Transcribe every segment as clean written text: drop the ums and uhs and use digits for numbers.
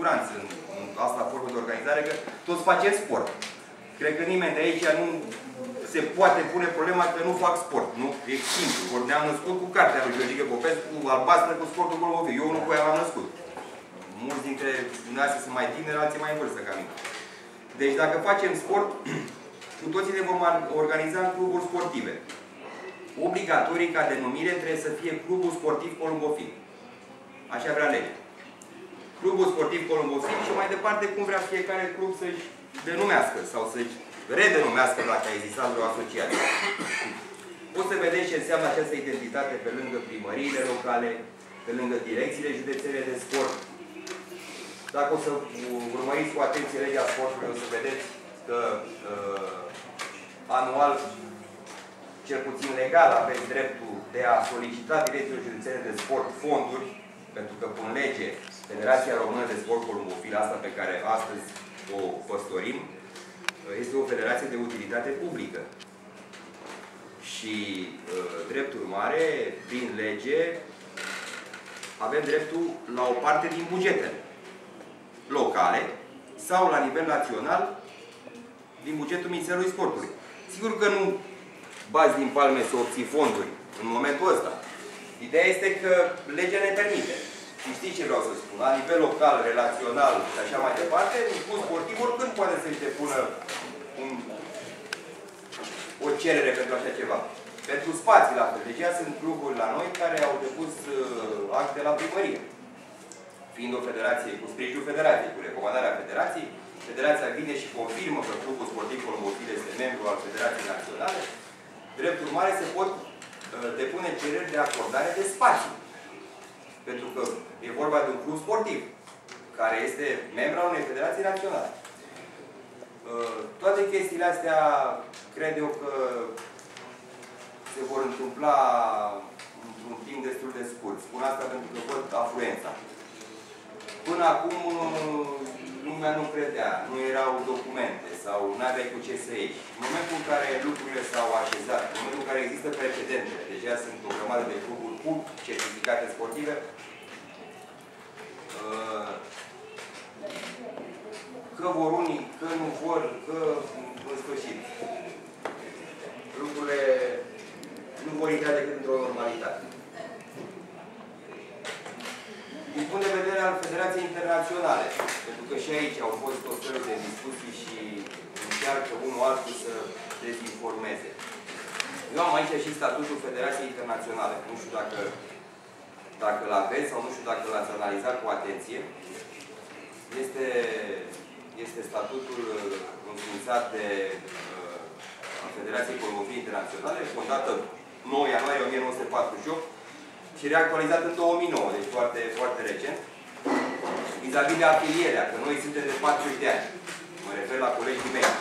siguranță în asta formă de organizare, că toți facem sport. Cred că nimeni de aici nu se poate pune problema că nu fac sport. Nu? E simplu. Ori ne-am născut cu cartea lui Georgica Popescu, albastră cu sportul colomoviu. Eu nu cu ea m-am născut. Mulți dintre dumneavoastră sunt mai tineri, alții mai în vârstă ca mine. Deci dacă facem sport, cu toții ne vom organiza în cluburi sportive. Obligatorii ca denumire trebuie să fie Clubul Sportiv Columbofil. Așa vrea legea. Clubul Sportiv Columbofil și mai departe cum vrea fiecare club să-și denumească sau să-și redenumească dacă a existat vreo asociație. O să vedeți ce înseamnă această identitate pe lângă primăriile locale, pe lângă direcțiile județene de sport. Dacă o să urmăriți cu atenție legea sportului, o să vedeți că anual, cel puțin legal, aveți dreptul de a solicita direcțiilor județene de sport fonduri, pentru că prin lege Federația Română de Sport Columbofil, asta pe care astăzi o păstorim, este o federație de utilitate publică. Și, drept urmare, prin lege, avem dreptul la o parte din bugetele locale sau la nivel național din bugetul Ministerului Sportului. Sigur că nu bați din palme să obții fonduri în momentul ăsta. Ideea este că legea ne permite. Și știți ce vreau să spun? La nivel local, relațional și așa mai departe, un club sportiv oricând poate să-și depună o cerere pentru așa ceva. Pentru spații la fel. Deci sunt cluburi la noi care au depus acte la primărie. Fiind o federație, cu sprijinul federației, cu recomandarea federației, federația vine și confirmă că Clubul Sportiv Columbofil este membru al Federației Naționale. Drept urmare, se pot depune cereri de acordare de spații. Pentru că e vorba de un club sportiv, care este membru al unei federații naționale. Toate chestiile astea, cred eu că se vor întâmpla într-un timp destul de scurt. Spun asta pentru că văd afluența. Până acum, lumea nu credea, nu erau documente sau nu aveai cu ce să ieși. În momentul în care lucrurile s-au așezat, în momentul în care există precedente, deja sunt o grămadă de cluburi cu certificate sportive, că vor unii, că nu vor, că în sfârșit. Lucrurile nu vor intra decât într-o normalitate. Din punct de vedere al Federației Internaționale, pentru că și aici au fost tot felul de discuții și încearcă unul altul să dezinformeze. Eu am aici și statutul Federației Internaționale. Nu știu dacă l-aveți sau nu știu dacă l-ați analizat cu atenție. Este statutul înființat de Federației Columbofil Internaționale, fondată 9 ianuarie 1948 și reactualizat în 2009, deci foarte, foarte recent. Vis-a-vis de afilierea, că noi suntem de 40 de ani. Mă refer la colegii mei.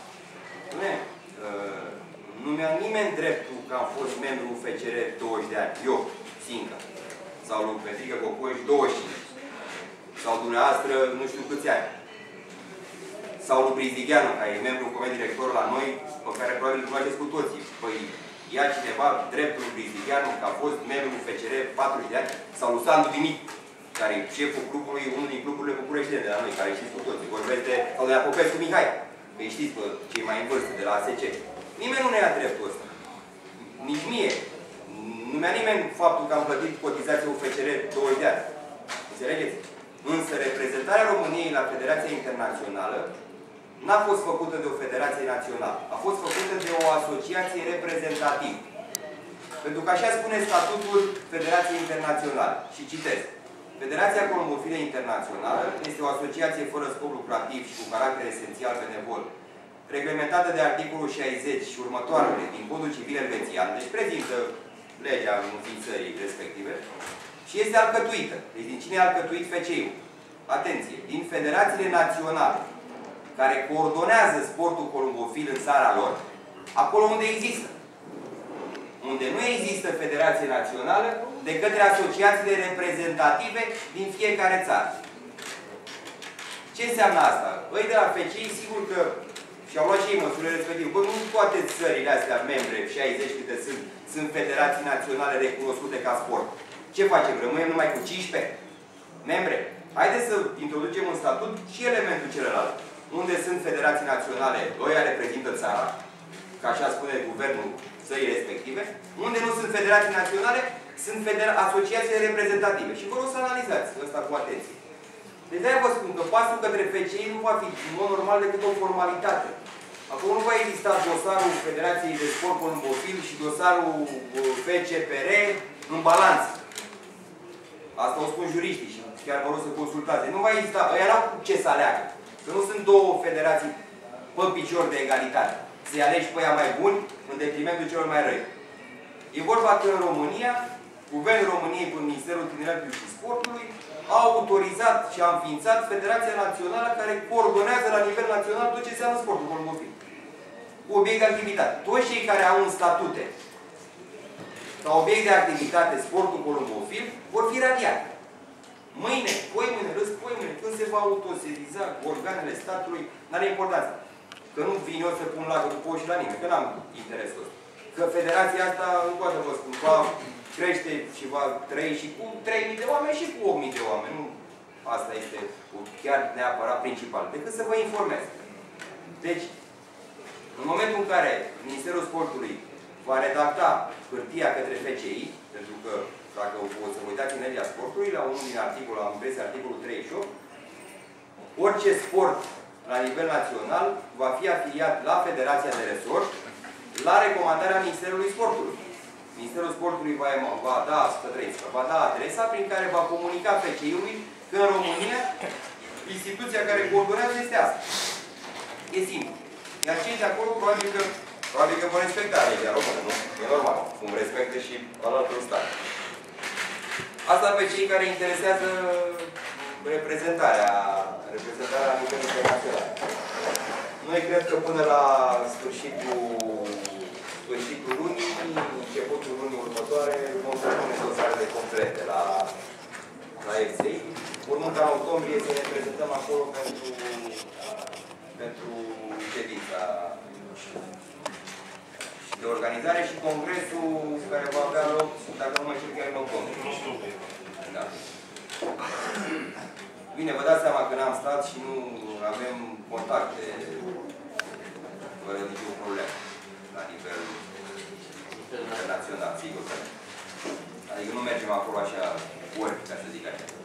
Nu mi-a nimeni dreptul că am fost membru FCR 20 de ani. Eu, singur. Sau lui Petrică Cocoș 25. Sau dumneavoastră nu știu câți ani. Sau lui Brizdigheanu, care e membru director la noi, pe care probabil îl cunoașteți cu toții. Păi, ia cineva dreptul lui Brizdigheanu, că a fost membru FCR 40 de ani, sau lui Sandu Dimit, care e șeful clubului, unul din cluburile bucureștine de la noi, care știți cu toții. Vorbesc de, sau de la Popescu Mihai, că știți pe cei mai în vârstă, de la ASC. Nimeni nu ne ia dreptul ăsta. Nici mie. Nu mi-a nimeni faptul că am plătit cotizația UFCR 20 de ani. Înțelegeți? Însă reprezentarea României la Federația Internațională n-a fost făcută de o federație națională. A fost făcută de o asociație reprezentativă. Pentru că așa spune statutul Federației Internaționale. Și citez. Federația Columbofilă Internațională este o asociație fără scop lucrativ și cu caracter esențial benevol, reglementată de articolul 60 și următoarele din Codul Civil Elvețian, deci prezintă legea înființării respective, și este alcătuită. Deci din cine e alcătuit FCI-ul? Atenție! Din federațiile naționale care coordonează sportul columbofil în țara lor, acolo unde există. Unde nu există federație națională, de către asociațiile reprezentative din fiecare țară. Ce înseamnă asta? Ei de la FCI, sigur că și-au luat și ei măsurile respective. Bă, nu toate țările astea membre, 60 câte sunt federații naționale recunoscute ca sport. Ce facem? Rămânem numai cu 15 membre? Haideți să introducem în statut și elementul celălalt. Unde sunt federații naționale, ăia reprezintă țara, ca așa spune guvernul țării respective. Unde nu sunt federații naționale, sunt asociații reprezentative. Și vă rog să analizați ăsta cu atenție. Deci de-aia vă spun că pasul către FCI nu va fi, în mod normal, decât o formalitate. Acum nu va exista dosarul Federației de Sport Columbofil și dosarul FCPR în balanță. Asta o spun juriștii și chiar vă rog să consultați. Nu va exista, ăia n-au ce să aleagă. Că nu sunt două federații pe picior de egalitate. Să-i alegi pe aia mai buni în detrimentul celor mai răi. E vorba că în România, Guvernul României prin Ministerul Tineretului și Sportului a autorizat și a înființat Federația Națională care coordonează la nivel național tot ce înseamnă sportul columbofil. Cu obiect de activitate. Toți cei care au în statute ca obiect de activitate sportul columbofil vor fi radiați. Mâine, poimâine, răspoimâine, când se va autoseriza organele statului, n-are importanță. Că nu vin eu să pun lacul cu și la nimeni, că n-am interesul ăsta. Că federația asta, nu poate vă spun, va crește și va trăi și cu 3.000 de oameni și cu 8.000 de oameni. Nu, asta este chiar neapărat principal, decât să vă informez. Deci, în momentul în care Ministerul Sportului va redacta hârtia către FCI, pentru că, dacă o să vă uitați în legea sportului, la unul din articole, am impresia articolul 38, orice sport la nivel național va fi afiliat la Federația de Resort la recomandarea Ministerului Sportului. Ministerul Sportului va da adresa prin care va comunica FCI-ului că în România instituția care coordonează este asta. E simplu. Iar cei de acolo probabil că vor respecta legea română, nu? E normal. Cum respectă și altor state. Asta pe cei care interesează reprezentarea la nivel internațional. Noi cred că până la sfârșitul lunii, începutul lunii următoare, vom pune dosarele complete la FCI. Urmând ca în octombrie să ne prezentăm acolo pentru ședința de organizare și congresul care va avea loc, dacă nu mă știu, chiar în octombrie. Da. Bine, vă dați seama că n-am stat și nu avem contacte fără niciun problem la nivel internațional, sigur că. Adică nu mergem acolo așa ori, ca să zic așa.